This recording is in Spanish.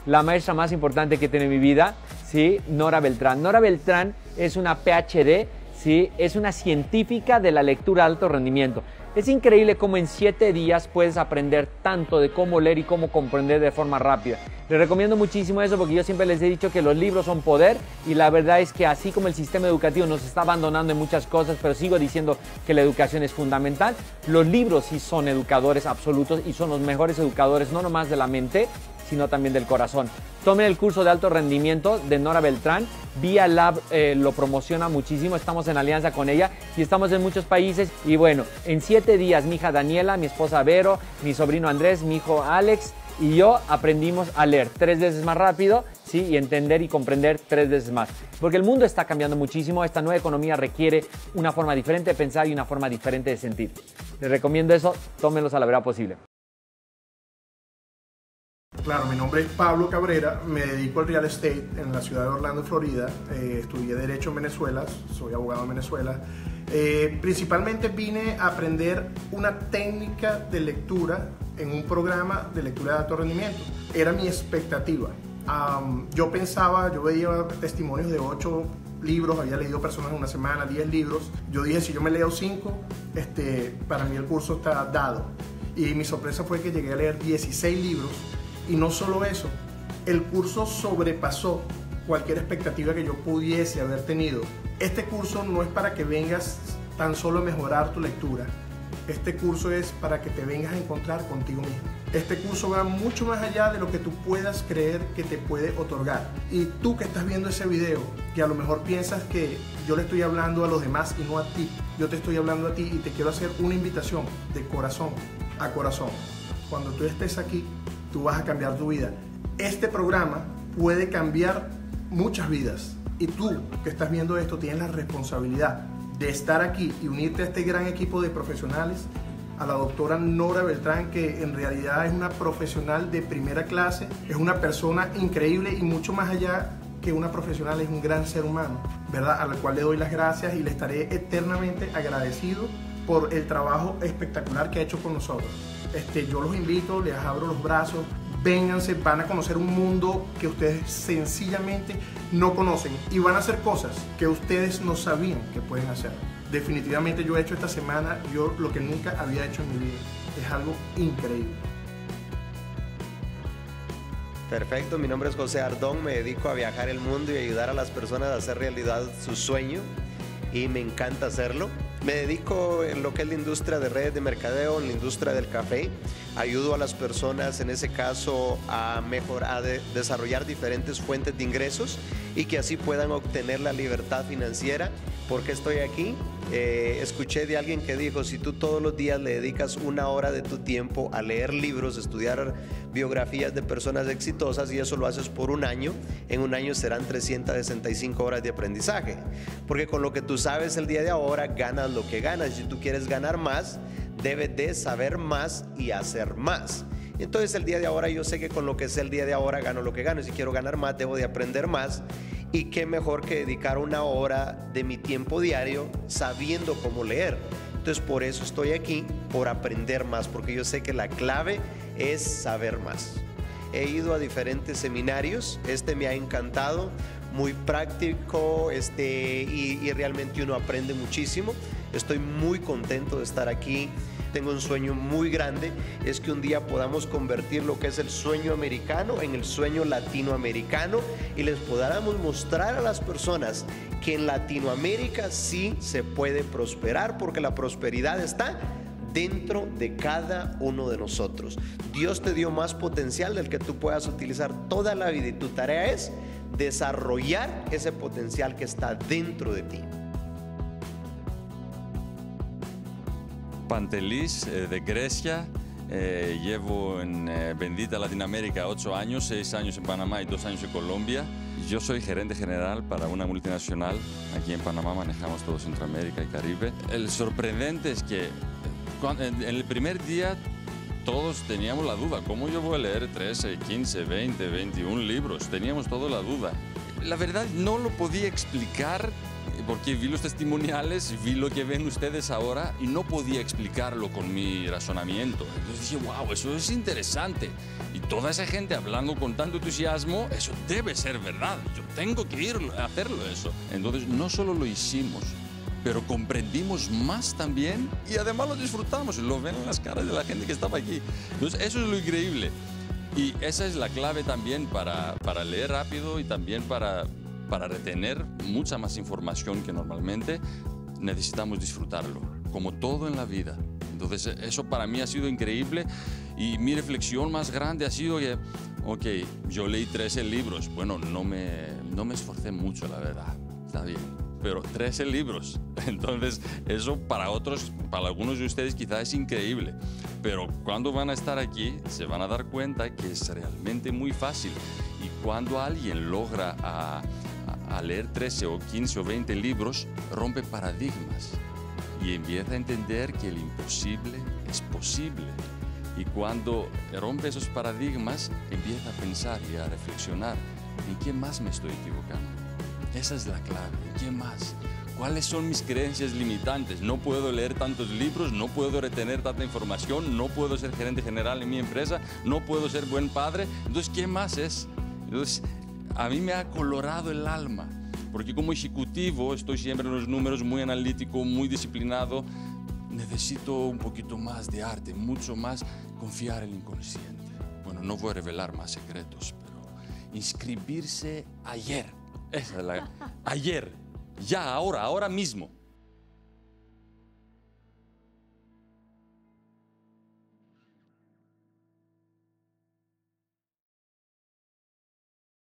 la maestra más importante que tiene en mi vida, ¿sí? Nora Beltrán. Nora Beltrán es una PhD, ¿sí? Es una científica de la lectura de alto rendimiento. Es increíble cómo en 7 días puedes aprender tanto de cómo leer y cómo comprender de forma rápida. Les recomiendo muchísimo eso porque yo siempre les he dicho que los libros son poder y la verdad es que así como el sistema educativo nos está abandonando en muchas cosas, pero sigo diciendo que la educación es fundamental, los libros sí son educadores absolutos y son los mejores educadores, no nomás de la mente, sino también del corazón. Tomen el curso de alto rendimiento de Nora Beltrán. Vía Lab lo promociona muchísimo, estamos en alianza con ella y estamos en muchos países. Y bueno, en 7 días mi hija Daniela, mi esposa Vero, mi sobrino Andrés, mi hijo Alex y yo aprendimos a leer 3 veces más rápido, ¿sí? Y entender y comprender 3 veces más. Porque el mundo está cambiando muchísimo, esta nueva economía requiere una forma diferente de pensar y una forma diferente de sentir. Les recomiendo eso, tómenlos a la brevedad posible. Claro, mi nombre es Pablo Cabrera, me dedico al real estate en la ciudad de Orlando, Florida. Estudié Derecho en Venezuela, soy abogado en Venezuela. Principalmente vine a aprender una técnica de lectura en un programa de lectura de alto rendimiento. Era mi expectativa. Yo veía testimonios de 8 libros, había leído personas en una semana, 10 libros. Yo dije, si yo me leo 5, para mí el curso está dado. Y mi sorpresa fue que llegué a leer 16 libros. Y no solo eso, el curso sobrepasó cualquier expectativa que yo pudiese haber tenido. Este curso no es para que vengas tan solo a mejorar tu lectura. Este curso es para que te vengas a encontrar contigo mismo. Este curso va mucho más allá de lo que tú puedas creer que te puede otorgar. Y tú que estás viendo ese video, que a lo mejor piensas que yo le estoy hablando a los demás y no a ti. Yo te estoy hablando a ti y te quiero hacer una invitación de corazón a corazón. Cuando tú estés aquí, tú vas a cambiar tu vida. Este programa puede cambiar muchas vidas y tú que estás viendo esto tienes la responsabilidad de estar aquí y unirte a este gran equipo de profesionales, a la doctora Nora Beltrán, que en realidad es una profesional de primera clase, es una persona increíble y mucho más allá que una profesional, es un gran ser humano, ¿verdad? A la cual le doy las gracias y le estaré eternamente agradecido por el trabajo espectacular que ha hecho con nosotros. Yo los invito, les abro los brazos, vénganse, van a conocer un mundo que ustedes sencillamente no conocen y van a hacer cosas que ustedes no sabían que pueden hacer. Definitivamente yo he hecho esta semana lo que nunca había hecho en mi vida. Es algo increíble. Perfecto, mi nombre es José Ardón, me dedico a viajar el mundo y ayudar a las personas a hacer realidad su sueño y me encanta hacerlo. Me dedico en lo que es la industria de redes de mercadeo, en la industria del café. Ayudo a las personas, en ese caso, a desarrollar diferentes fuentes de ingresos y que así puedan obtener la libertad financiera. ¿Por qué estoy aquí? Escuché de alguien que dijo, si tú todos los días le dedicas 1 hora de tu tiempo a leer libros, estudiar biografías de personas exitosas y eso lo haces por 1 año, en 1 año serán 365 horas de aprendizaje. Porque con lo que tú sabes el día de ahora, ganas lo que ganas. Si tú quieres ganar más, debes de saber más y hacer más. Entonces el día de ahora yo sé que con lo que sé el día de ahora gano lo que gano. Y si quiero ganar más, debo de aprender más. Y qué mejor que dedicar 1 hora de mi tiempo diario sabiendo cómo leer. Entonces por eso estoy aquí, por aprender más, porque yo sé que la clave es saber más. He ido a diferentes seminarios, me ha encantado, muy práctico y realmente uno aprende muchísimo. Estoy muy contento de estar aquí. Tengo un sueño muy grande, es que un día podamos convertir lo que es el sueño americano en el sueño latinoamericano y les podamos mostrar a las personas que en Latinoamérica sí se puede prosperar, porque la prosperidad está dentro de cada uno de nosotros. Dios te dio más potencial del que tú puedas utilizar toda la vida y tu tarea es desarrollar ese potencial que está dentro de ti. Pantelis, de Grecia. Llevo en Bendita Latinoamérica 8 años, 6 años en Panamá y 2 años en Colombia. Yo soy gerente general para una multinacional. Aquí en Panamá manejamos todo Centroamérica y Caribe. El sorprendente es que en el primer día todos teníamos la duda. ¿Cómo yo voy a leer 13, 15, 20, 21 libros? Teníamos toda la duda. La verdad no lo podía explicar porque vi los testimoniales, vi lo que ven ustedes ahora y no podía explicarlo con mi razonamiento. Entonces dije, wow, eso es interesante. Y toda esa gente hablando con tanto entusiasmo, eso debe ser verdad. Yo tengo que ir a hacerlo eso. Entonces no solo lo hicimos, pero comprendimos más también y además lo disfrutamos. Lo ven en las caras de la gente que estaba aquí. Entonces eso es lo increíble. Y esa es la clave también para leer rápido y también para retener mucha más información que normalmente. Necesitamos disfrutarlo, como todo en la vida. Entonces eso para mí ha sido increíble y mi reflexión más grande ha sido que, ok, yo leí 13 libros. Bueno, no me esforcé mucho, la verdad, está bien, pero 13 libros. Entonces eso para otros, para algunos de ustedes quizás es increíble, pero cuando van a estar aquí se van a dar cuenta que es realmente muy fácil. Y cuando alguien logra a leer 13 o 15 o 20 libros, rompe paradigmas y empieza a entender que el imposible es posible. Y cuando rompe esos paradigmas, empieza a pensar y a reflexionar, ¿en qué más me estoy equivocando? Esa es la clave, ¿en qué más? ¿Cuáles son mis creencias limitantes? No puedo leer tantos libros, no puedo retener tanta información, no puedo ser gerente general en mi empresa, no puedo ser buen padre. Entonces, ¿qué más es? Entonces, a mí me ha colorado el alma, porque como ejecutivo estoy siempre en los números, muy analítico, muy disciplinado. Necesito un poquito más de arte, mucho más confiar en el inconsciente. Bueno, no voy a revelar más secretos, pero inscribirse ayer. Esa es ayer, ya, ahora mismo.